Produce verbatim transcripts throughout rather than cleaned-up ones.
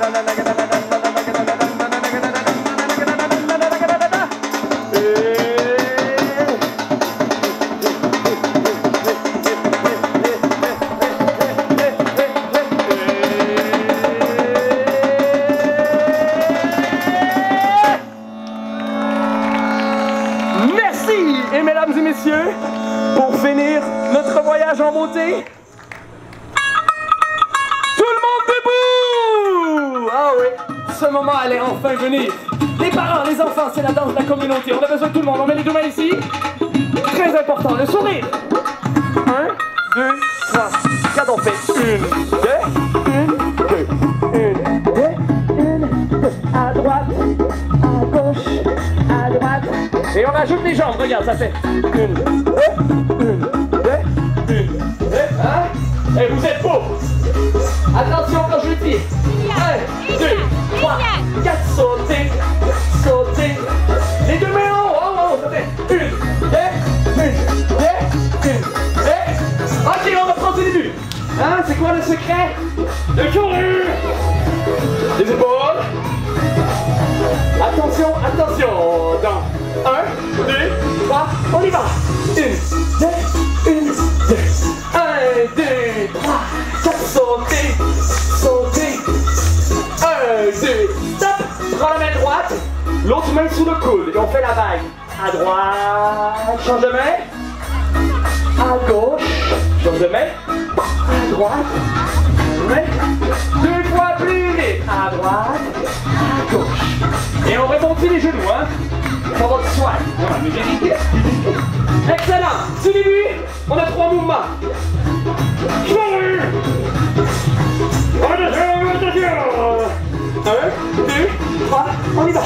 Et mesdames et messieurs, pour finir notre voyage en beauté, tout le monde debout! Ah oui, ce moment allait enfin venir. Les parents, les enfants, c'est la danse de la communauté. On a besoin de tout le monde. On met les deux mains ici. Très important, le sourire. Un, deux, trois, quatre, on fait une, deux, une, deux, une, deux, une, deux, à droite, à gauche, à droite. Et on ajoute les jambes, regarde, ça fait une, deux, une, deux, une, deux, hein? Et vous êtes beaux! Attention quand je le dis. Un, deux, trois, quatre, sautez, sautez. Les deux mains en haut, en haut, ça fait une, deux, une, deux, une, deux. Ok, on reprend du début. Hein, c'est quoi le secret? De courir. Les épaules. Attention, attention. Dans un, deux, trois, on y va. Une, deux, une, deux. Un, deux, trois, quatre, sauter, sauter. Un, deux, stop. Prends la main droite, l'autre main sous le coude et on fait la vague. À droite, change de main. À gauche, change de main. À droite, main. Deux fois plus vite. À droite, à gauche. Et on rebondit les genoux, hein. Ça va de soi. Excellent. Du début, on a trois mouvements. Un, deux, trois, on y va.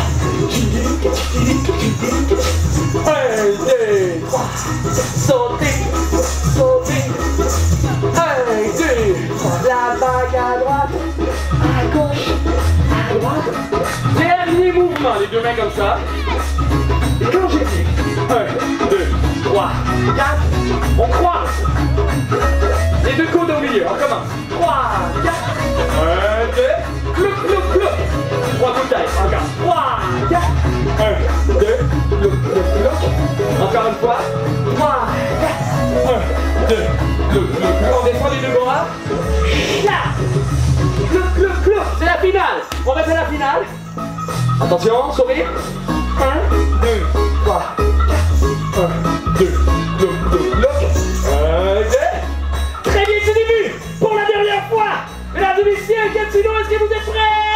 Un, deux, trois, sauter, sauter. Un, deux, trois, la vague à droite, à gauche, à droite. Dernier mouvement, les deux mains comme ça. Et quand j'ai dit un, deux, trois, quatre, on croise. Les deux coudes au milieu, on commence. trois, quatre, un, deux, clouc, clouc, clouc. Trois coups de tête, encore. trois, quatre, un, deux, clouc, clouc, clouc. Encore une fois. trois, quatre, un, deux, clouc, clouc, clouc. On descend les deux bras. Là. Clouc, clouc, clouc. C'est la finale. On refait la finale. Attention, sourire. un, deux, trois, quatre, un, deux, clouc, clouc, clouc. un, deux. Très bien, c'est début. Pour la dernière fois. Mesdames et messieurs, Gatineau, est-ce que vous êtes prêts?